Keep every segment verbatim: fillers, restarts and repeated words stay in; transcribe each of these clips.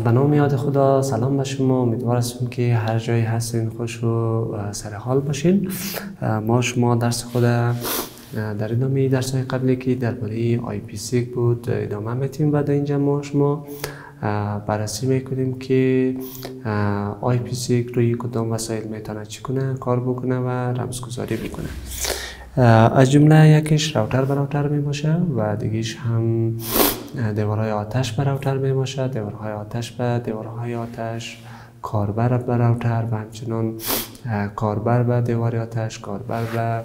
به نام یاد خدا. سلام به شما، امیدوار هستم که هر جایی هستین خوش و سر حال باشین. ما شما درس خود در ادامه درس های قبلی که درباره آی پی سیک بود ادامه میتیم و در اینجا ما شما بررسی میکنیم که آی پی سیک روی کدام وسایل میتونه چی کنه، کار بکنه و رمزگذاری بکنه. از جمله یکیش راوتر به راوتر می باشه و دیگیش هم دیوارهای آتش به راوتر می باشه، دیوارهای آتش به دیوارهای آتش، کاربر به راوتر و همچنان کاربر به دیوار آتش، کاربر به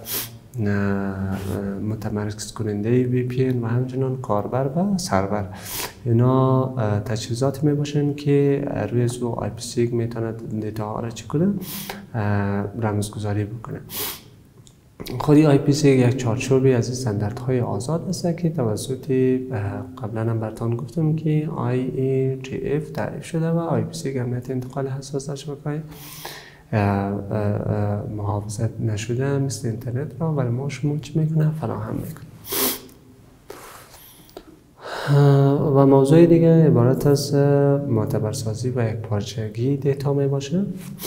متمرکز کننده وی پی ان و همچنان کاربر به سرور. اینا تجهیزات می باشن که روی از آی پی سیک میتونه دیتا ها را چی کنه، رمزگذاری بکنه. خودی آی پی سیک یک چارچوبی از استانداردهای آزاد است که توسط قبلا هم براتون گفتم که آی ای تی اف تعریف شده و آی پی سیک امنیت انتقال حساس در شبکه‌های محافظت نشده مثل اینترنت را برای ما شما چی میکنه، فراهم میکنه. و موضوع دیگه عبارت از معتبرسازی و یک پارچگی دیتا می باشه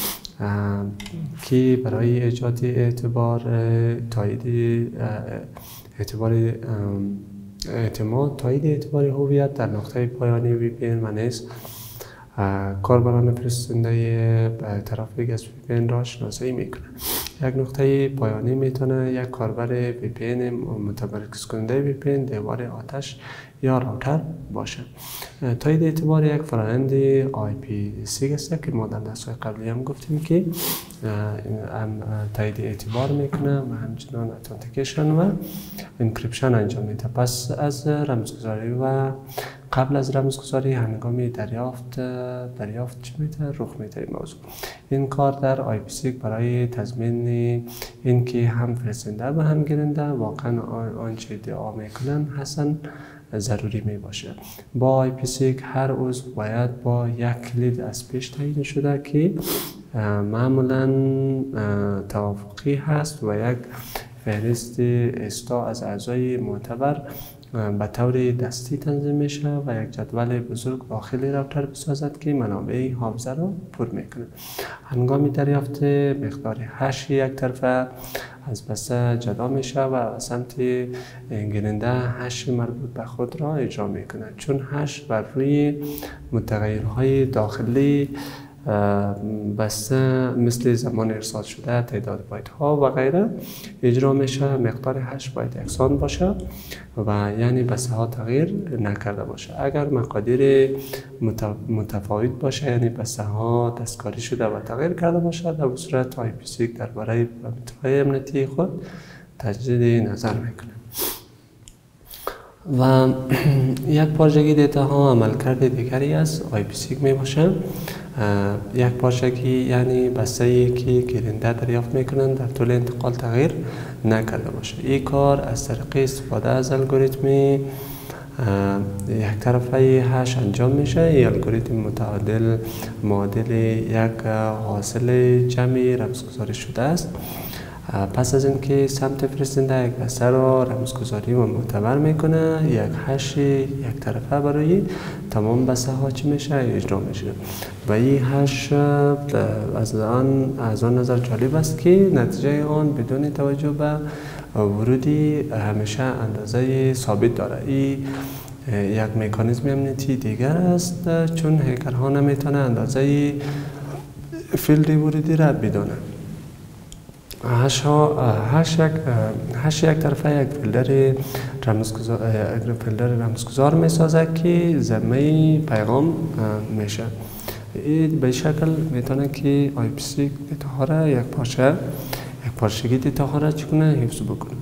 که برای ایجاد اعتبار تایید اعتبار اعتماد تایید اعتبار هویت در نقطه پایانی وی پی ان و نیز کاربران فرستنده طرف دیگه از وی پی ان را شناسایی میکنه. یک نقطه پایانی میتونه یک کاربر وی پی ان متمرکز کننده وی پی ان، دیوار آتش یا راوتر باشه. تایید اعتبار یک فرآیند آی پی سیک است که ما در درس‌های قبلی هم گفتیم که هم تایید اعتبار میکنه و همچنان اتنتیکیشن و انکریپشن انجام میده. پس از رمزگذاری و قبل از رمزگذاری هنگامی دریافت دریافت چی میده، رخ میده این موضوع. این کار در آی پی سیک برای تضمین اینکه هم فرستنده و هم گیرنده واقعا آنچه ادعا میکنن هستن ضروری می باشه. با آی پی سیک هر عضو باید با یک کلید از پیش تعیین شده که معمولا توافقی هست و یک فهرست استا از اعضای معتبر به طور دستی تنظیم میشه و یک جدول بزرگ داخل راوتر بسازد که منابع حافظه را پر میکنه. هنگامی دریافت مقدار هش یک طرفه از بسته جدا میشه و سمت گیرنده هش مربوط به خود را اجرا میکنه، چون هش بر روی متغیرهای داخلی بسته مثل زمان ارسال شده، تعداد بایت ها و غیره اجرا میشه. مقدار هش باید یکسان باشه و یعنی بسته ها تغییر نکرده باشه. اگر مقادیر متفاوت باشه یعنی بسته ها دستکاری شده و تغییر کرده باشه، در صورت آی پی سیک درباره پارامترهای امنیتی خود تجدید نظر میکنه. و یک پارچگی دیتا ها عملکرد دیگری از آی پی سیک می باشه. یک پارچگی یعنی بسته ای که گیرنده دریافت میکنن در طول انتقال تغییر نکرده باشه. این کار از طریق استفاده از الگوریتم یک طرفه هش انجام میشه. این الگوریتم متعادل معادل یک حاصل جمعی رمزگذاری شده است. پس از اینکه سمت فرستنده یک بسته را رمزگذاری و معتبر میکنه، یک هش یک طرفه برای تمام بسته ها چی میشه، اجرا میشه. و این هش از آن از آن نظر جالب است که نتیجه آن بدون توجه به ورودی همیشه اندازه ثابت داره. این یک مکانیزم امنیتی دیگر است، چون هکرها نمیتونه اندازه فیلد ورودی را بدونه. هش ها هش یک هش یک طرفه یک فیلتر رمزگذار فیلتر رمزگذار می سازه که ضمه پیغام میشه. این به شکل میتونه که آی پی سیک دیتا ها را یک پارچه یک پارچگی دیتا ها را چگونه حفظ بکنه.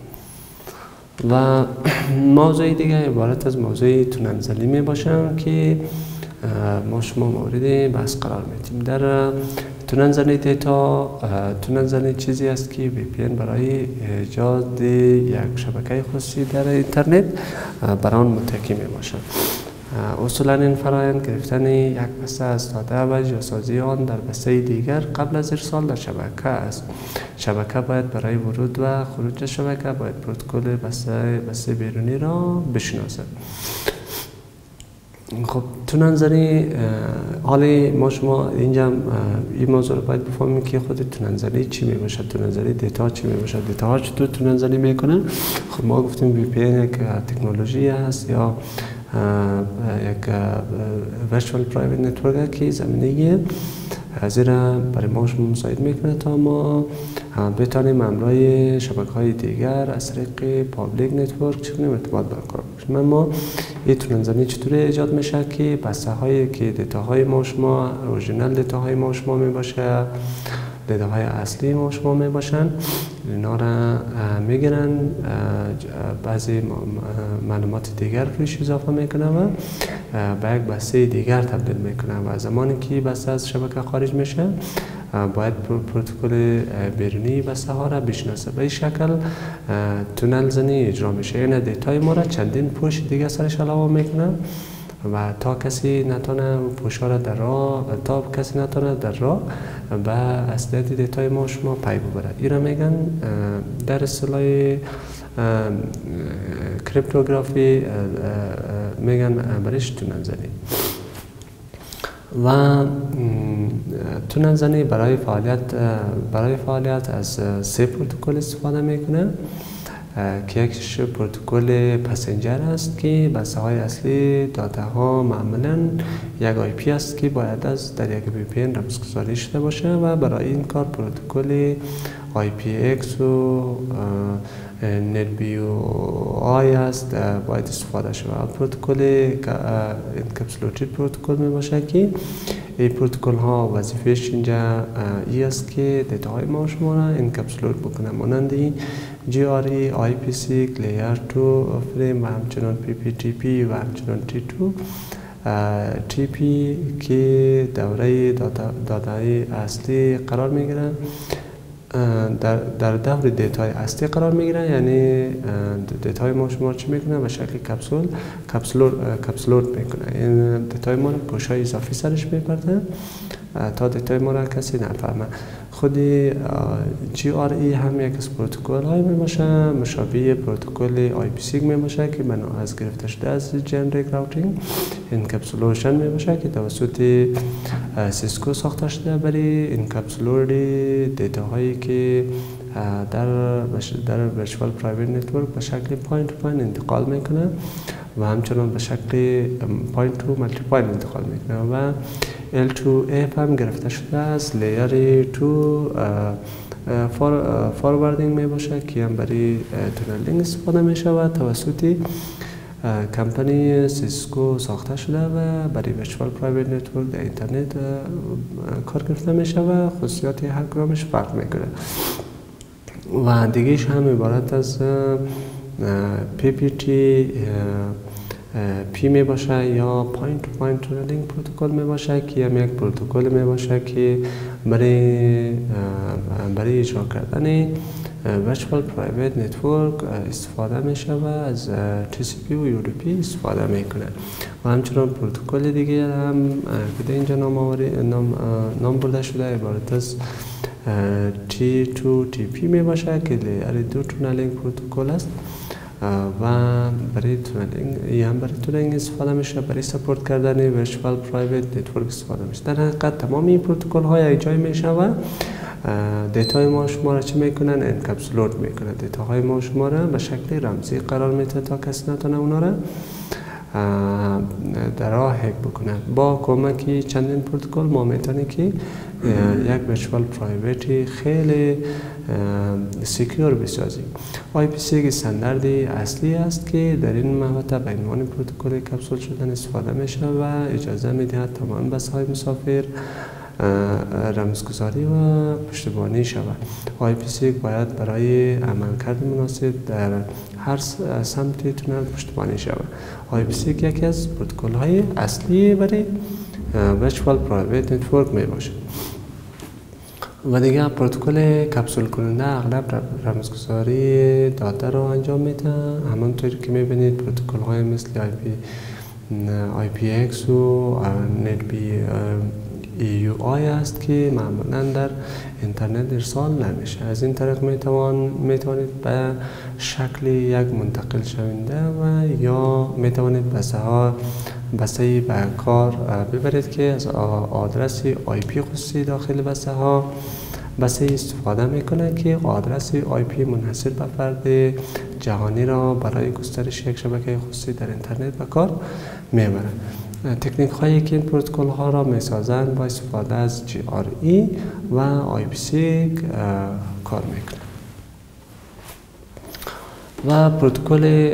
و موضوع دیگه عبارت از موضوع توننزلی می باشن که ما شما مورد بحث قرار میدیم. در توننزلی دیتا توننزلی چیزی است که وی پی ان برای ایجاد یک شبکه خصوصی در اینترنت بر آن متکی می باشد. اصولا این فرآیند گرفتن یک بسته از داده و جاسازی آن در بسته دیگر قبل از ارسال در شبکه است. شبکه باید برای ورود و خروج شبکه باید پروتکل بسته بسته بیرونی را بشناسد. خب توننزنی حالا ما شما اینجا این موضوع رو باید بفهمیم که خود توننزنی چی می باشد، توننزنی دیتا چی می باشد، دیتا ها چطور توننزنی میکنن. خب ما گفتیم وی پی این یک تکنولوژی است یا یک ورچوال پرایوت نتورک که زمینه زیرا برای ما شما مساعد میکنه تا ما بتانیم امرای شبکه های دیگر از طریق پابلیک نتورک چگونه ارتباط برقرار کنیم. اما این توننزنی چطور ایجاد میشه که بسته هایی که دیتا های ما شما اورجینال دیتا های ما شما می باشه، دیتا های اصلی ما شما می باشن، اینا را میگیرن، بعضی معلومات دیگر روش اضافه میکنه و به یک بسته دیگر تبدیل میکنه و زمانی که بسته از شبکه خارج میشه باید پروتکل بیرونی بسته ها را بشناسه. به این شکل تونل زنی اجرا میشه، این دیتای ما را چندین پوش دیگه سرش علاوه میکنه و تا کسی نتونه پوش ها را در راه تا کسی نتونه در راه به اصلیت دیتای ما شما پی ببره. این را میگن در اصطلاح کریپتوگرافی میگن برش تونل زنی. و تونل زنی برای فعالیت برای فعالیت از سه پروتکل استفاده میکنه که یکیش پروتکل پسنجر است که بسته های اصلی داده ها معمولا یک آی پی است که باید از در یک وی پی این رمزگذاری شده باشه و برای این کار پروتکل آی پی ایکس و نت بی او آی است باید استفاده شود. پروتکل انکپسولوتید پروتکل می باشه که این پروتکل ها وظیفهش اینجا ای است که دیتا های ما شما را انکپسولوت بکنه، مانند جی آر ای، آی پی سیک، لیر دو فریم و همچنان پی پی تی پی و همچنان تی دو تی پی که دوره داده اصلی قرار می گیرن، در در دور دیتای اصلی قرار میگیره. یعنی دیتای ما شما چی میکنه به شکل کپسول کپسولور کپسولوت میکنه. این دیتای ما رو پوشای اضافی سرش میپرده تا دیتای ما را کسی نفهمه. خود جی آر ای هم یک از پروتکل های می باشه مشابه پروتکل آی پی سیک می باشه که منو از گرفته شده از جنریک راوتینگ انکپسولوشن می باشه که توسط سیسکو ساخته شده برای انکپسولور دیتا هایی که در در ورچوال پرایوت نتورک به شکل پوینت تو پوینت انتقال میکنه و همچنان به شکل پوینت تو مالتی پوینت انتقال میکنه و ال تو اف هم گرفته شده از لیر تو فارواردینگ می باشه که هم برای تونلینگ استفاده می شود توسط کمپانی سیسکو ساخته شده و برای ورچوال پرایوت نتورک در اینترنت کار گرفته می شود. خصوصیات هر کدامش فرق میکنه و دیگهش هم عبارت از پی پی تی پی می باشه یا پوینت تو پوینت تونلینگ پروتکل می باشه که هم یک پروتکل می باشه که برای برای اجرا کردن ورچوال پرایوت نتورک استفاده می شود و از تی سی پی و یو دی پی استفاده میکنه و همچنان پروتکل دیگه هم که اینجا نام آوری نام نام برده شده عبارت از تی تو تی پی می باشه که لیر دو تونلینگ پروتکل است و برای تونلینگ هم برای تونلینگ استفاده میشه، برای سپورت کردن ورچوال پرایوت نتورک استفاده میشه. در حقیقت تمام این پروتکل های یک جای میشه و دیتای ما شما را چی میکنن؟ انکپسولوت میکنن. دیتا های ما شما را به شکل رمزی قرار میده تا کسی نتونه اونا را در راه هک بکنه. با کمک چندین پروتکل ما میتونیم که یک ورچوال پرایوتی خیلی سکیور بسازیم. آی پی سیک استانداردی اصلی است که در این مقطع به عنوان پروتکل کپسول شدن استفاده میشه و اجازه میدهد تمام بس های مسافر رمزگذاری و پشتیبانی شود. آی پی سیک باید برای عملکرد مناسب در هر سمت تونل پشتیبانی شود. آی پی سیک یکی از پروتکل های اصلی برای ورچوال پرایوت نتورک می باشد. و دیگه پروتکل کپسول کننده اغلب رمزگذاری داده را انجام میده. همانطور که میبینید پروتکل های مثل آی پی آی پی ایکس و نت بی ای یو آی است که معمولا در اینترنت ارسال نمیشه. از این طریق میتوان میتوانید به شکل یک منتقل شونده و یا میتوانید بسته ها بسته به کار ببرید که از آدرس آی پی خصوصی داخل بسته ها بسته استفاده میکنه که آدرس آی پی منحصر به فرد جهانی را برای گسترش یک شبکه خصوصی در اینترنت به کار میبره. تکنیک هایی که این پروتکل ها را میسازند با استفاده از جی آر ای و آی پی سی کار میکنه. و پروتکل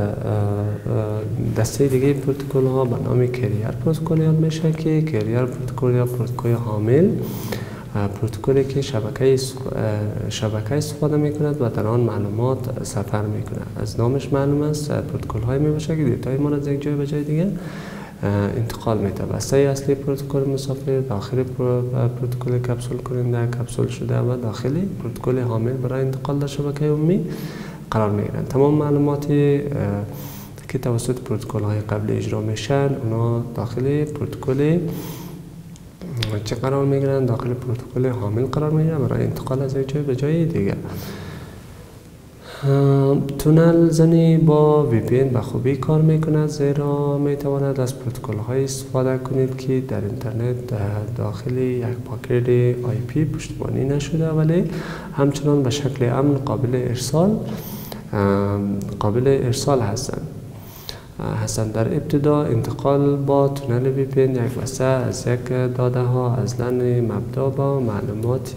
دسته دیگه پروتکل ها به نام کریر پروتکل یاد میشه که کریر پروتکل یا پروتکل حامل پروتکلی که شبکه شبکه استفاده میکند و در آن معلومات سفر میکند. از نامش معلوم است پروتکل های میباشه که دیتای ما را از یک جای به جای دیگه انتقال میده. بسته اصلی پروتکل مسافر داخل پروتکل کپسول کننده کپسول شده و داخل پروتکل حامل برای انتقال در شبکه عمومی قرار میگیرند. تمام معلوماتی که توسط پروتکل های قبلی اجرا میشن اونا داخل پروتکل چه قرار میگیرن؟ داخل پروتکل حامل قرار میگیرن برای انتقال از یک جای به جای دیگر. تونل زنی با وی پی این به خوبی کار میکند، زیرا میتواند از پروتکل های استفاده کنید که در اینترنت داخل یک پاکت آی پی پشتیبانی نشده ولی همچنان به شکل امن قابل ارسال قابل ارسال هستند. هستند. در ابتدا انتقال با تونل وی پی این یک بسته از یک داده ها از لن مبدا با معلومات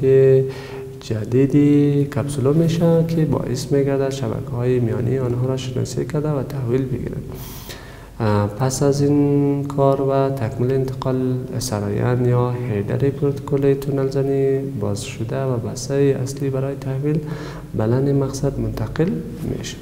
جدیدی کپسوله میشه که باعث میگردد شبکه های میانی آنها را شناسی کرده و تحویل بگیرد. پس از این کار و تکمیل انتقال سرایان یا هیدر پروتکل تونل زنی باز شده و بسته اصلی برای تحویل به لن مقصد منتقل میشه.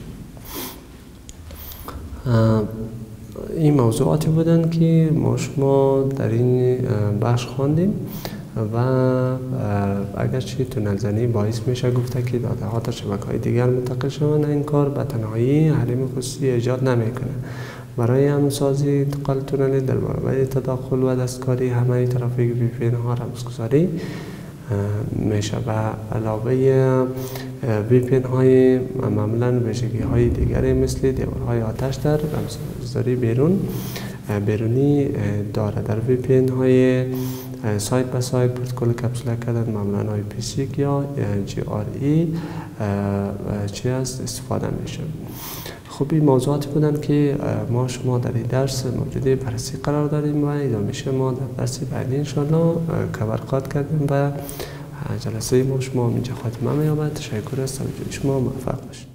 این موضوعاتی بودند که ما شما در این بخش خواندیم و اگرچه تونل زنی باعث میشه گفته که داده ها در شبکه های دیگر منتقل شوند، این کار به تنهایی حریم خصوصی ایجاد نمیکنه. برای همسازی انتقال تونل در برابر تداخل و دستکاری همه ترافیک وی پی این ها رمزگذاری میشه و علاوه وی پی این های معمولا ویژگی های دیگری مثل دیوارهای آتش در رمزگذاری بیرون بیرونی داره. در وی پی این های سایت به سایت پروتکل کپسوله کردن معمولا آی پی سی یا جی آر ای چی است استفاده میشه. خب این موضوعاتی بودن که ما شما در این درس مورد بررسی قرار داریم و ادامه ما در درس بعدی انشاءالله کبرقات کردیم و جلسه ما شما اینجا خاتمه می‌یابد. تشکر از توجه شما، موفق باشید.